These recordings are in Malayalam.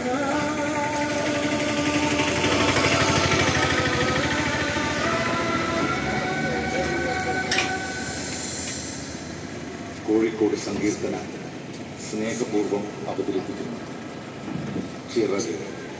കോഴിക്കോട് സങ്കീർത്തന സ്നേഹപൂർവം അവതരിപ്പിക്കുന്നു. ചിറക്.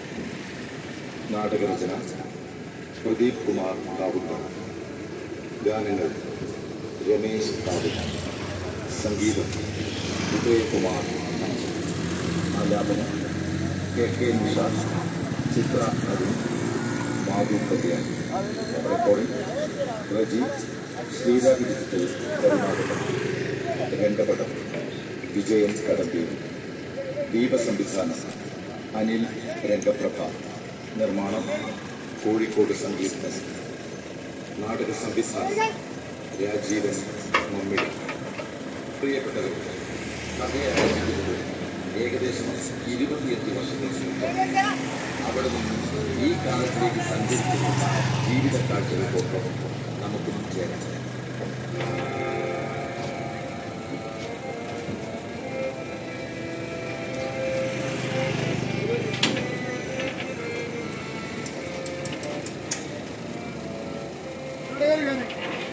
നാടകരചന പ്രദീപ് കുമാർ കാവുക്കർ. ഗാനങ്ങൾ രമേശ് കാവുക്കർ. സംഗീതം ഉദയകുമാർ. ആലാപനം KK Nishad, Chitra Arun, Madhu Kalyan. Recording Reji Sreerag digital കരുനാടകം. രംഗപടം വിജയൻ കടമ്പൂർ. ദീപസംവിധാനം അനിൽ രംഗപ്രഭ. നിർമ്മാണം കോഴിക്കോട് സംഗീതം. നാടക സംവിധാനം രാജീവൻ മമ്മിടി. പ്രിയപ്പെട്ടവർ, കഥയെ ആരംഭിക്കുന്നത് ഏകദേശം 25 വർഷങ്ങൾക്ക് മുമ്പ്. അവിടെ നിന്ന് ഈ കാലത്തിലേക്ക് സഞ്ചരിക്കുന്ന ജീവിത കാഴ്ചകൾക്കൊപ്പം നമുക്കും ചേരാം. There you go.